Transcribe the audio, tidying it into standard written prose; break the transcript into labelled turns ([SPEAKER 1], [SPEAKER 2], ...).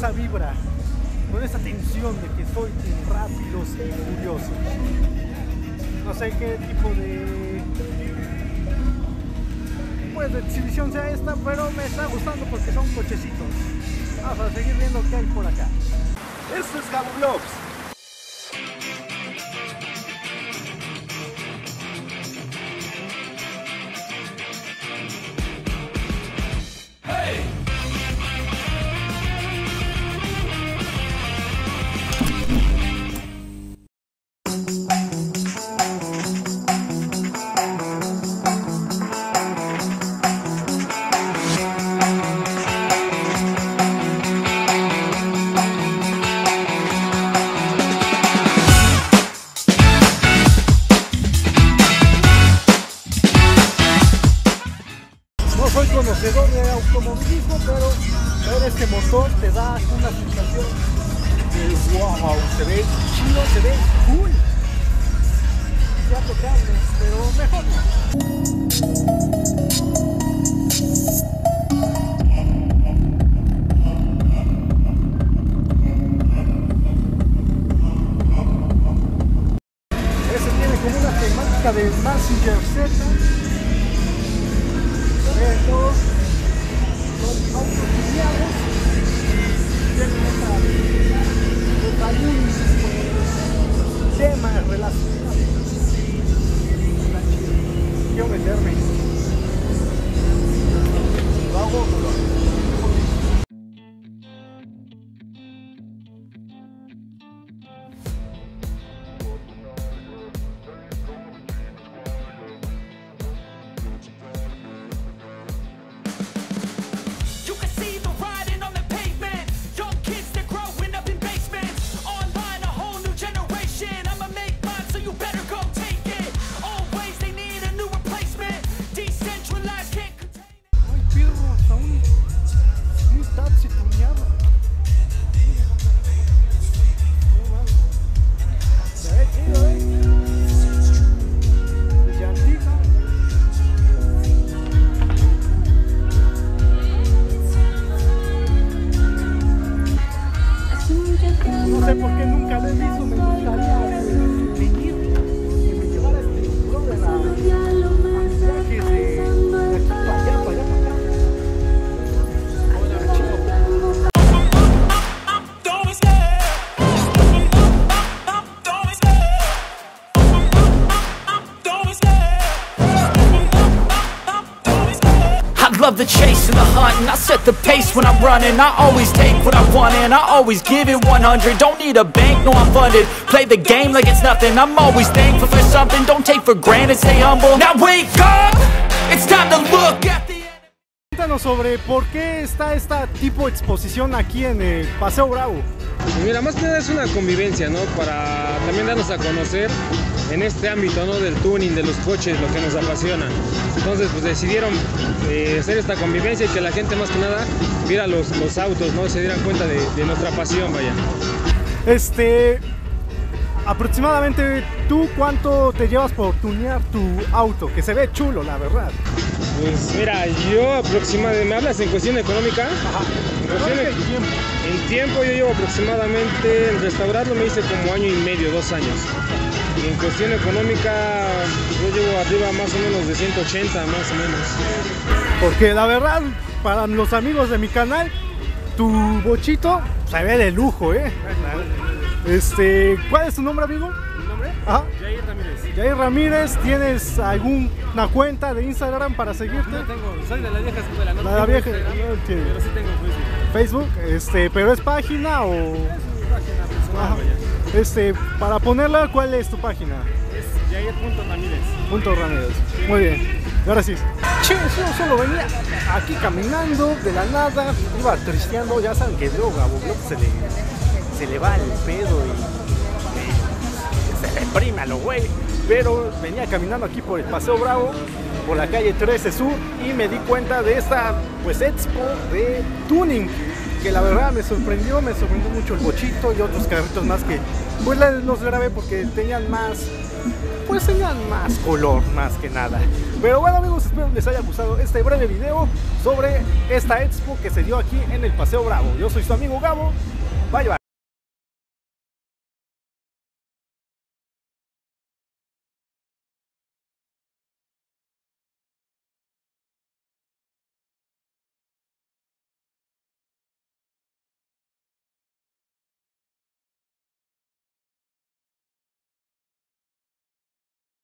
[SPEAKER 1] esa vibra, con esa tensión de que soy rápidos y furiosos. No sé qué tipo de de exhibición sea esta, pero me está gustando porque son cochecitos. Vamos a seguir viendo qué hay por acá. Esto es Gabo Vlogs. No soy conocedor de automovilismo, pero ver este motor te da una sensación de wow, se ve chido, se ve cool. Ya tocable, pero mejor no. Ese tiene como una temática de Mazinger Z. Todos son autotuneados, tienen algún tema relacionado. Quiero meterme. Lo hago. No sé por qué nunca lo he visto, me gustaría venir y me llevara este blog de la viajes de aquí para allá, para acá.
[SPEAKER 2] I love the chase and the hunt, and I set the pace when I'm running. I always take what I want and I always give it 100. Don't need a bank, no I'm funded. Play the game like it's nothing. I'm always thankful for something. Don't take for granted, stay humble. Now wake up, it's time to look at the...
[SPEAKER 1] Cuéntanos sobre por qué está esta tipo de exposición aquí en el Paseo Bravo.
[SPEAKER 3] Mira, más que nada es una convivencia, ¿no? Para también darnos a conocer en este ámbito, ¿no? Del tuning, de los coches, lo que nos apasiona. Entonces, pues decidieron hacer esta convivencia y que la gente más que nada viera los autos, ¿no? Se dieran cuenta de nuestra pasión, vaya.
[SPEAKER 1] Aproximadamente, ¿tú cuánto te llevas por tunear tu auto? Que se ve chulo, la verdad.
[SPEAKER 3] Pues mira, yo aproximadamente, ¿me hablas en cuestión económica?
[SPEAKER 1] Ajá.
[SPEAKER 3] En tiempo yo llevo aproximadamente, en restaurarlo me hice como 1 año y medio, 2 años. Y en cuestión económica yo llevo arriba más o menos de 180, más o menos.
[SPEAKER 1] Porque la verdad, para los amigos de mi canal, tu bochito se ve de lujo, ¿eh? ¿Cuál es tu nombre, amigo?
[SPEAKER 3] ¿Mi nombre?
[SPEAKER 1] Ajá.
[SPEAKER 3] Jair Ramírez.
[SPEAKER 1] Jair Ramírez, ¿tienes alguna cuenta de Instagram para seguirte?
[SPEAKER 3] No tengo, soy de la vieja escuela, no
[SPEAKER 1] La
[SPEAKER 3] tengo
[SPEAKER 1] vieja,
[SPEAKER 3] Instagram,
[SPEAKER 1] no entiendo.
[SPEAKER 3] pero sí tengo Facebook.
[SPEAKER 1] Facebook, pero ¿es página o...?
[SPEAKER 3] Es mi página personal, vaya.
[SPEAKER 1] Para ponerla, ¿cuál es tu página?
[SPEAKER 3] Es Jair.Ramírez.
[SPEAKER 1] Ramírez. Muy bien. Y ahora sí. Che, yo solo venía aquí caminando de la nada, iba tristeando, ya saben que luego a Gabo se le va el pedo y se le prime a lo güey. Pero venía caminando aquí por el Paseo Bravo, por la calle 13 Sur, y me di cuenta de esta pues expo de tuning, que la verdad me sorprendió mucho el bochito y otros carritos más que pues los grabé porque tenían más pues tengan más color, más que nada. Pero bueno, amigos, espero les haya gustado este breve video sobre esta expo que se dio aquí en el Paseo Bravo. Yo soy su amigo Gabo